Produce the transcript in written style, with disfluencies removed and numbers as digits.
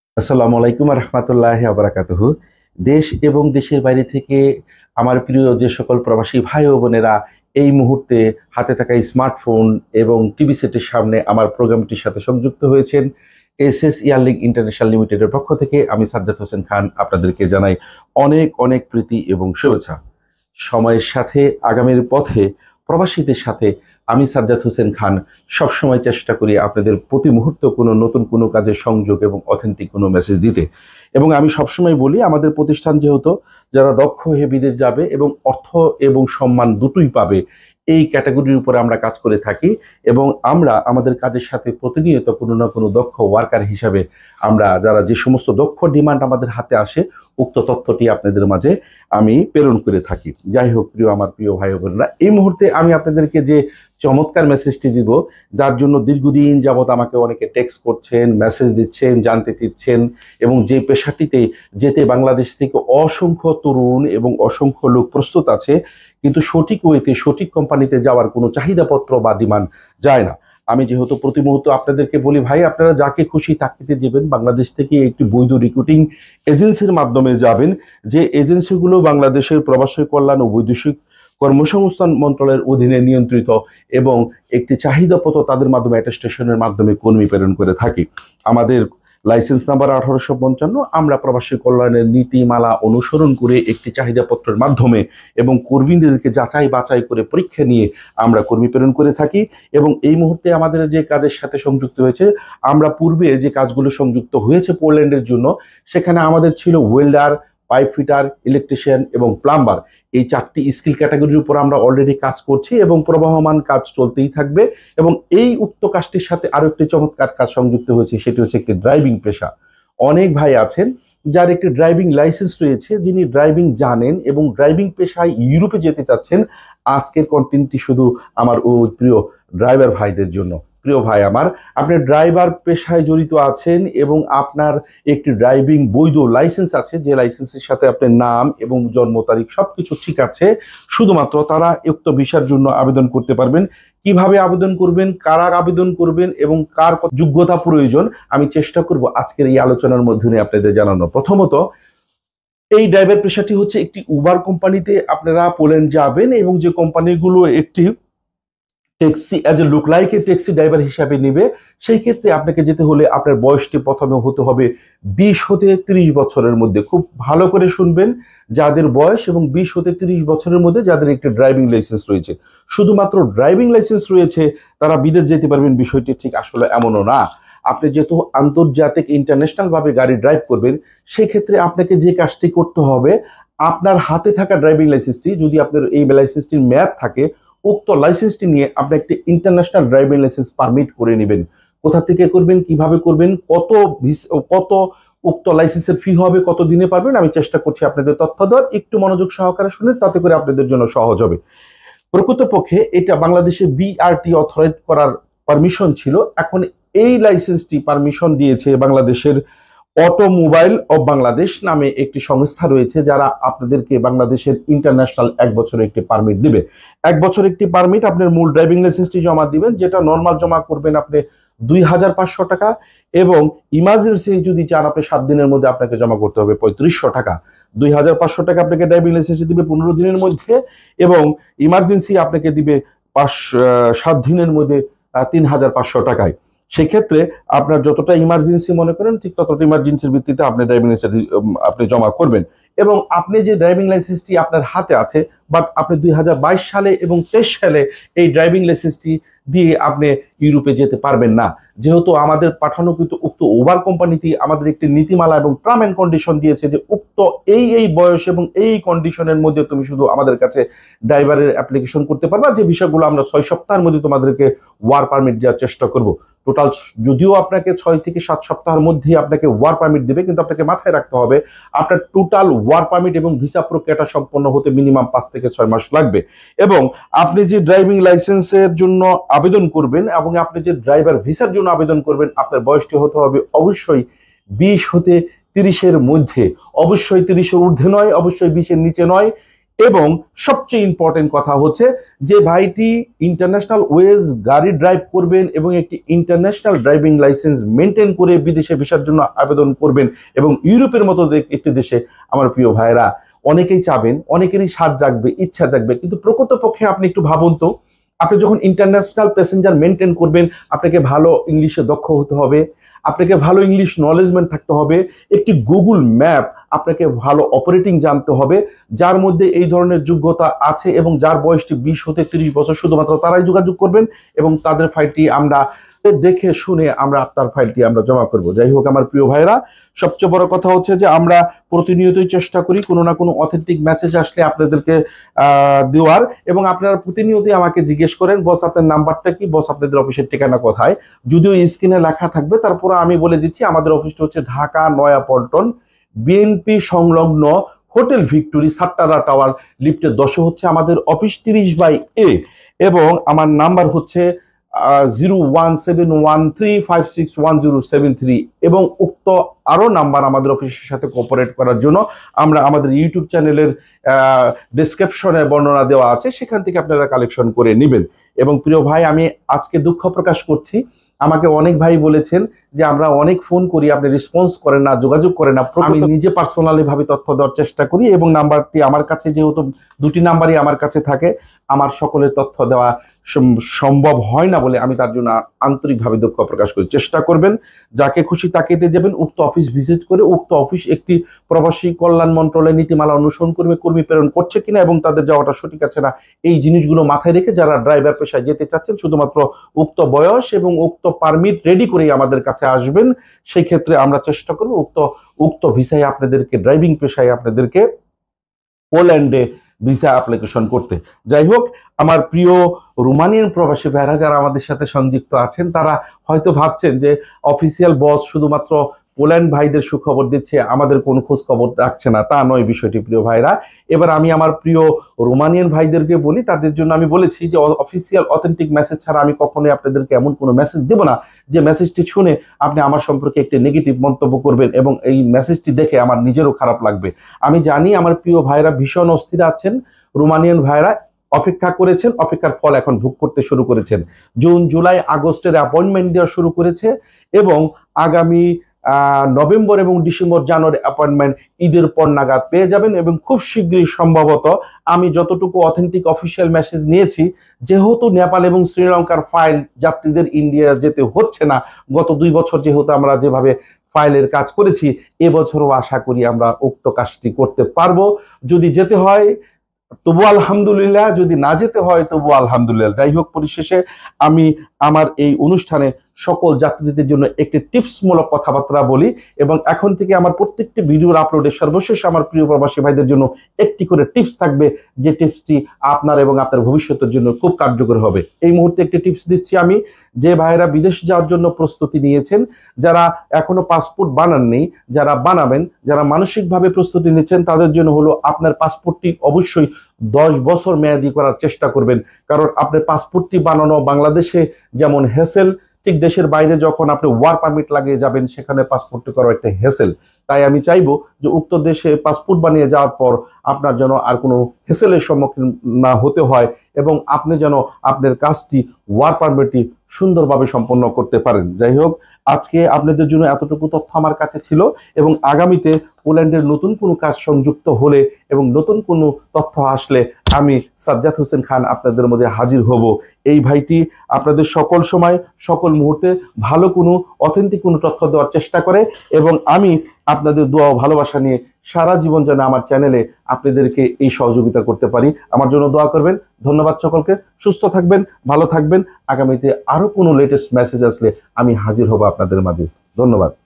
আসসালামু আলাইকুম রহমতুল্লাহ আবরাকাতুহু। দেশ এবং দেশের বাইরে থেকে আমার প্রিয় যে সকল প্রবাসী ভাই ও বোনেরা এই মুহূর্তে হাতে থাকা স্মার্টফোন এবং টিভি সেটের সামনে আমার প্রোগ্রামটির সাথে সংযুক্ত হয়েছেন, এসএস ইয়ারলিং ইন্টারন্যাশনাল লিমিটেডের পক্ষ থেকে আমি সাজ্জাদ হোসেন খান আপনাদেরকে জানাই অনেক অনেক প্রীতি এবং শুভেচ্ছা। সময়ের সাথে আগামীর পথে প্রবাসীদের সাথে আমি সাজ্জাদ হোসেন খান সবসময় চেষ্টা করি আপনাদের প্রতি মুহূর্ত কোনো নতুন কোনো কাজের সংযোগ এবং অথেন্টিক কোনো মেসেজ দিতে। এবং আমি সবসময় বলি আমাদের প্রতিষ্ঠান যেহেতু যারা দক্ষ হয়ে বিদেশ যাবে এবং অর্থ এবং সম্মান দুটোই পাবে এই ক্যাটাগরির উপরে আমরা কাজ করে থাকি, এবং আমরা আমাদের কাজের সাথে প্রতিনিয়ত কোনো না কোনো দক্ষ ওয়ার্কার হিসাবে আমরা যারা যে সমস্ত দক্ষ ডিমান্ড আমাদের হাতে আসে উক্ত তথ্যটি আপনাদের মাঝে আমি প্রেরণ করে থাকি। যাই হোক আমার প্রিয় ভাই বোনেরা, এই মুহূর্তে আমি আপনাদেরকে যে চমৎকার মেসেজটি দিব, যার জন্য দীর্ঘদিন যাবৎ আমাকে অনেকে টেক্সট করছেন, মেসেজ দিচ্ছেন, জানতে দিচ্ছেন, এবং যে পেশাটিতে যেতে বাংলাদেশ থেকে অসংখ্য তরুণ এবং অসংখ্য লোক প্রস্তুত আছে, কিন্তু সঠিক ওয়েতে সঠিক কোম্পানিতে যাওয়ার কোনো চাহিদাপত্র বা ডিমান্ড যায় না। আমি যেহেতু প্রতি মুহূর্ত আপনাদেরকে বলি ভাই আপনারা যাকে খুশি তাকিতে যাবেন, বাংলাদেশ থেকে একটি বৈধ রিক্রুটিং এজেন্সির মাধ্যমে যাবেন, যে এজেন্সিগুলো বাংলাদেশের প্রবাসী কল্যাণ ও বৈদেশিক কর্মসংস্থান মন্ত্রণালয়ের অধীনে নিয়ন্ত্রিত, এবং একটি চাহিদাপত্র তাদের মাধ্যমে অ্যাটেস্টেশনের মাধ্যমে কর্মী প্রেরণ করে থাকি। আমাদের লাইসেন্স নাম্বার 1855। আমরা প্রবাসী কল্যাণের নীতিমালা অনুসরণ করে একটি চাহিদাপত্রের মাধ্যমে এবং কর্মীদেরকে যাচাই বাছাই করে পরীক্ষা নিয়ে আমরা কর্মী প্রেরণ করে থাকি। এবং এই মুহূর্তে আমাদের যে কাজের সাথে সংযুক্ত হয়েছে, আমরা পূর্বে যে কাজগুলো সংযুক্ত হয়েছে পোল্যান্ডের জন্য, সেখানে আমাদের ছিল ওয়েল্ডার, পাইপ ফিটার, ইলেকট্রিশিয়ান এবং প্লাম্বার। এই চারটি স্কিল ক্যাটাগরির উপর আমরা অলরেডি কাজ করছি এবং প্রবাহমান কাজ চলতেই থাকবে। এবং এই উক্ত কাজটির সাথে আরো একটি চমৎকার কাজ সংযুক্ত হয়েছে, সেটি হচ্ছে একটি ড্রাইভিং পেশা। অনেক ভাই আছেন যার একটি ড্রাইভিং লাইসেন্স রয়েছে, যিনি ড্রাইভিং জানেন এবং ড্রাইভিং পেশায় ইউরোপে যেতে চাচ্ছেন। আজকের কন্টেন্টটি শুধু আমার ওই প্রিয় ড্রাইভার ভাইদের জন্য। প্রিয় ভাই আমার, আপনি ড্রাইভার পেশায় জড়িত আছেন এবং আপনার একটি ড্রাইভিং বৈধ লাইসেন্স আছে, যে লাইসেন্সের সাথে আপনার নাম এবং জন্ম তারিখ সবকিছু ঠিক আছে, শুধুমাত্র তারা উক্ত ভিসার জন্য আবেদন করতে পারবেন। কিভাবে আবেদন করবেন, কারা আবেদন করবেন এবং কার যোগ্যতা প্রয়োজন, আমি চেষ্টা করব আজকের এই আলোচনার মধ্যে আপনাদের জানানো। প্রথমত, এই ড্রাইভার পেশাটি হচ্ছে একটি উবার কোম্পানিতে আপনারা পোল্যান্ড যাবেন, এবং যে কোম্পানিগুলো একটি taxi as a look like a taxi driver হিসাবে নেবে, সেই ক্ষেত্রে আপনাকে যেতে হলে আপনার বয়সটি প্রথমে হতে হবে 20 হতে 30 বছরের মধ্যে। খুব ভালো করে শুনবেন, যাদের বয়স এবং 20 হতে 30 বছরের মধ্যে যাদের একটি ড্রাইভিং লাইসেন্স রয়েছে, শুধুমাত্র ড্রাইভিং লাইসেন্স রয়েছে তারা বিদেশ যেতে পারবেন, বিষয়টি ঠিক আসলে এমনও না। আপনি যেহেতু আন্তর্জাতিক ইন্টারন্যাশনাল ভাবে গাড়ি ড্রাইভ করবেন, সেক্ষেত্রে আপনাকে যে কাজটি করতে হবে, আপনার হাতে থাকা ড্রাইভিং লাইসেন্সটি, যদি আপনার এই লাইসেন্সটির মেয়াদ থাকে, উক্ত লাইসেন্সটি নিয়ে আপনি একটি ইন্টারন্যাশনাল ড্রাইভিং লাইসেন্স পারমিট করে নেবেন। কোথা থেকে করবেন, কিভাবে করবেন, কত উক্ত লাইসেন্সের ফি হবে, কত দিনে পারবেন, আমি চেষ্টা করছি আপনাদের তথ্য দেওয়ার। একটু মনোযোগ সহকারে শুনে, তাতে করে আপনাদের জন্য সহজ হবে। প্রকৃতপক্ষে এটা বাংলাদেশে বিআরটি অথরাইজ করার পারমিশন ছিল, এখন এই লাইসেন্সটি পারমিশন দিয়েছে বাংলাদেশের অটোমোবাইল অফ বাংলাদেশ নামে একটি সংস্থা রয়েছে, যারা আপনাদেরকে বাংলাদেশের ইন্টারন্যাশনাল 1 বছরের একটি পারমিট দিবে। 1 বছর একটি পারমিট, আপনার মূল ড্রাইভিং লাইসেন্সটি জমা দিবেন, যেটা নর্মাল জমা করবেন আপনি 2500 টাকা, এবং ইমার্জেন্সি যদি চান আপনি 7 দিনের মধ্যে আপনাকে জমা করতে হবে 3500 টাকা। 2500 টাকা আপনাকে ড্রাইভিং লাইসেন্স দিবে 15 দিনের মধ্যে, এবং ইমার্জেন্সি আপনাকে দিবে 7 দিনের মধ্যে 3500 টাকায়। সেক্ষেত্রে আপনার যতটা ইমার্জেন্সি মনে করেন, ঠিক ততটা ইমার্জেন্সির ভিত্তিতে আপনি ড্রাইভিং লাইসেন্স আপনি জমা করবেন। এবং আপনি যে ড্রাইভিং লাইসেন্সটি আপনার হাতে আছে, বাট আপনি 2022 সালে এবং 23 সালে এই ড্রাইভিং লাইসেন্সটি দিয়ে আপনি ইউরোপে যেতে পারবেন না, যেহেতু আমাদের পাঠানো কিন্তু উক্ত উবার কোম্পানিতে আমাদের একটি নীতিমালা এবং টার্ম এন্ড কন্ডিশন দিয়েছে, যে উক্ত এই বয়স এবং এই কন্ডিশনের মধ্যে তুমি শুধু আমাদের কাছে ড্রাইভারের অ্যাপ্লিকেশন করতে পারবা, যে বিষয়গুলো আমরা 6 সপ্তাহের মধ্যে তোমাদেরকে ওয়ার পারমিট দেওয়ার চেষ্টা করব। টোটাল যদিও আপনাকে 6 থেকে 7 সপ্তাহের মধ্যে আপনাকে ওয়ার পারমিট দেবে, কিন্তু আপনাকে মাথায় রাখতে হবে আপনার টোটাল ওয়ার পারমিট এবং ভিসা প্রক্রিয়াটা সম্পন্ন হতে মিনিমাম 5 থেকে 6 মাস লাগবে। এবং আপনি যে ড্রাইভিং লাইসেন্সের জন্য আবেদন করবেন এবং আপনি যে ড্রাইভার ভিসার জন্য আবেদন করবেন, আপনার বয়সটি হতে হবে অবশ্যই 20 হতে 30-এর মধ্যে, অবশ্যই 30-এর ঊর্ধ্বে নয়, অবশ্যই 20-এর নিচে নয়। এবং সবচেয়ে ইম্পর্টেন্ট কথা হচ্ছে যে ভাইটি ইন্টারন্যাশনাল ওয়েজ গাড়ি ড্রাইভ করবেন এবং একটি ইন্টারন্যাশনাল ড্রাইভিং লাইসেন্স মেনটেন করে বিদেশে ভিসার জন্য আবেদন করবেন এবং ইউরোপের মতো একটি দেশে আমার প্রিয় ভাইরা অনেকেই চাবেন, অনেকেরই স্বাদ জাগবে, ইচ্ছা জাগবে, কিন্তু প্রকৃতপক্ষে আপনি একটু ভাবুন তো, আপনি যখন ইন্টারন্যাশনাল প্যাসেঞ্জার মেনটেন করবেন আপনাকে ভালো ইংলিশে দক্ষ হতে হবে, আপনাকে ভালো ইংলিশ নলেজমেন্ট থাকতে হবে, একটি গুগল ম্যাপ আপনাকে ভালো অপারেটিং জানতে হবে, যার মধ্যে এই ধরনের যোগ্যতা আছে এবং যার বয়সটি 20 হতে 30 বছর, শুধুমাত্র তারাই যোগাযোগ করবেন এবং তাদের ফাইলটি আমরা দেখে শুনে আমরা আপনার ফাইলটি আমরা জমা করব। যাই হোক আমার প্রিয় ভাইরা, সবচেয়ে বড় কথা হচ্ছে যে আমরা প্রতিনিয়তই চেষ্টা করি কোনো না কোনো অথেন্টিক মেসেজ আসলে আপনাদেরকে দেওয়ার, এবং আপনারা প্রতিনিয়তই আমাকে জিজ্ঞেস করেন বস আপনার নাম্বারটা কি, বস আপনাদের অফিসের ঠিকানা কোথায়। যদিও স্ক্রিনে লেখা থাকবে তারপর আমি বলে দিচ্ছি, আমাদের অফিসটা হচ্ছে ঢাকা নয়াপল্টন বিএনপি সংলগ্ন হোটেল ভিক্টোরি সাট্টারা টাওয়ার লিফটের 10 হচ্ছে আমাদের অফিস 30/A, এবং আমার নাম্বার হচ্ছে 01713561073, এবং উক্ত আরো নাম্বার আমাদের অফিসের সাথে কোঅপারেট করার জন্য আমরা আমাদের ইউটিউব চ্যানেলের ডেসক্রিপশনে বর্ণনা দেওয়া আছে, সেখান থেকে আপনারা কালেকশন করে নেবেন। এবং প্রিয় ভাই, আমি আজকে দুঃখ প্রকাশ করছি, আমাকে অনেক ভাই বলেছেন যে আমরা অনেক ফোন করি, আপনি রেসপন্স করেন না, যোগাযোগ করেন না। আমি নিজে পার্সোনালি ভাবে তথ্য দেওয়ার চেষ্টা করি এবং নাম্বারটি আমার কাছে, যেহেতু দুটি নাম্বারই আমার কাছে থাকে, আমার সকলের তথ্য দেওয়া সম্ভব হয় না বলে আমি তার জন্য আন্তরিকভাবে দুঃখ প্রকাশ করি। চেষ্টা করবেন যাকে খুশি তাকে দিয়ে যাবেন, উক্ত অফিস ভিজিট করে উক্ত অফিস একটি প্রবাসী কল্যাণ মন্ত্রণালয়ের নীতিমালা অনুসরণ করবে, কর্মী প্রেরণ করছে কিনা এবং তাদের যাওয়াটা সঠিক আছে না, এই জিনিসগুলো মাথায় রেখে যারা ড্রাইভার পেশায় যেতে চাচ্ছেন শুধুমাত্র উক্ত বয়স এবং উক্ত পারমিট রেডি করেই আমাদের কাছে আসবেন। সেই ক্ষেত্রে আমরা চেষ্টা করব উক্ত ভিসায় আপনাদেরকে, ড্রাইভিং পেশায় আপনাদেরকে পোল্যান্ডে ভিসা অ্যাপ্লিকেশন করতে। যাই হোক আমার প্রিয় রোমানিয়ান প্রবাসী ভাইরা যারা আমাদের সাথে সংযুক্ত আছেন, তারা হয়তো ভাবছেন যে অফিসিয়াল বস শুধুমাত্র পোল্যান্ড ভাইদের সুখবর দিচ্ছে, আমাদের কোনো খোঁজ খবর রাখছে না, তা নয় বিষয়টি প্রিয় ভাইরা। এবার আমি আমার প্রিয় রোমানিয়ান ভাইদেরকে বলি, তাদের জন্য আমি বলেছি যে অফিসিয়াল অথেন্টিক মেসেজ ছাড়া আমি কখনোই আপনাদেরকে এমন কোনো মেসেজ দেব না যে মেসেজটি শুনে আপনি আমার সম্পর্কে একটি নেগেটিভ মন্তব্য করবেন এবং এই মেসেজটি দেখে আমার নিজেরও খারাপ লাগবে। আমি জানি আমার প্রিয় ভাইরা ভীষণ অস্থির আছেন, রোমানিয়ান ভাইরা অপেক্ষা করেছেন, অপেক্ষার ফল এখন ভোগ করতে শুরু করেছেন। জুন জুলাই আগস্টের অ্যাপয়েন্টমেন্ট দেওয়া শুরু করেছে এবং আগামী নভেম্বর এবং ডিসেম্বর জানুয়ারি অ্যাপয়েন্টমেন্ট ঈদের পর নাগাদ পেয়ে যাবেন। এবং খুব শীঘ্রই সম্ভবত আমি যতটুকু অথেন্টিক অফিসিয়াল মেসেজ নিয়েছি, যেহেতু নেপাল এবং শ্রীলঙ্কার ফাইল যাত্রীদের ইন্ডিয়া যেতে হচ্ছে না, গত 2 বছর যেহেতু আমরা যেভাবে ফাইলের কাজ করেছি, এবছরও আশা করি আমরা উক্ত কাজটি করতে পারবো। যদি যেতে হয় তবু আলহামদুলিল্লাহ, যদি না যেতে হয় তবু আলহামদুলিল্লাহ। যাই হোক পরিশেষে আমি আমার এই অনুষ্ঠানে সকল যাত্রীদের জন্য একটি টিপসমূলক কথাবার্তা বলি, এবং এখন থেকে আমার প্রত্যেকটি ভিডিওর আপলোডে সর্বশেষ আমার প্রিয় প্রবাসী ভাইদের জন্য একটি করে টিপস থাকবে, যে টিপসটি আপনার এবং আপনার ভবিষ্যতের জন্য খুব কার্যকর হবে। এই মুহূর্তে একটি টিপস দিচ্ছি আমি, যে ভাইয়েরা বিদেশ যাওয়ার জন্য প্রস্তুতি নিয়েছেন, যারা এখনো পাসপোর্ট বানাননি, যারা বানাবেন, যারা মানসিকভাবে প্রস্তুতি নিচ্ছেন, তাদের জন্য হলো আপনার পাসপোর্টটি অবশ্যই 10 বছর মেয়াদি করার চেষ্টা করবেন। কারণ আপনার পাসপোর্টটি বানানো বাংলাদেশে যেমন হেসেল, ঠিক দেশের বাইরে যখন আপনি ওয়ার পারমিট লাগিয়ে যাবেন সেখানে পাসপোর্টটি করা একটা হেসেল। তাই আমি চাইবো যে উক্ত দেশে পাসপোর্ট বানিয়ে যাওয়ার পর আপনার যেন আর কোনো হেসেলের সম্মুখীন না হতে হয় এবং আপনি যেন আপনার কাজটি, ওয়ার পারমিটটি সুন্দরভাবে সম্পন্ন করতে পারেন। যাই হোক আজকে আপনাদের জন্য এতটুকু তথ্য আমার কাছে ছিল, এবং আগামীতে পোল্যান্ডের নতুন কোনো কাজ সংযুক্ত হলে এবং নতুন কোনো তথ্য আসলে আমি সাজ্জাদ হোসেন খান আপনাদের মধ্যে হাজির হব। এই ভাইটি আপনাদের সকল সময় সকল মুহূর্তে ভালো কোনো অথেন্টিক কোনো তথ্য দেওয়ার চেষ্টা করে, এবং আমি আপনাদের দোয়া ও ভালোবাসা নিয়ে সারা জীবন যেন আমার চ্যানেলে আপনাদেরকে এই সহযোগিতা করতে পারি। আমার জন্য দোয়া করবেন। ধন্যবাদ সকলকে, সুস্থ থাকবেন, ভালো থাকবেন। আগামীতে আরো কোনো লেটেস্ট মেসেজ আসলে আমি হাজির হব আপনাদের মাঝে। ধন্যবাদ।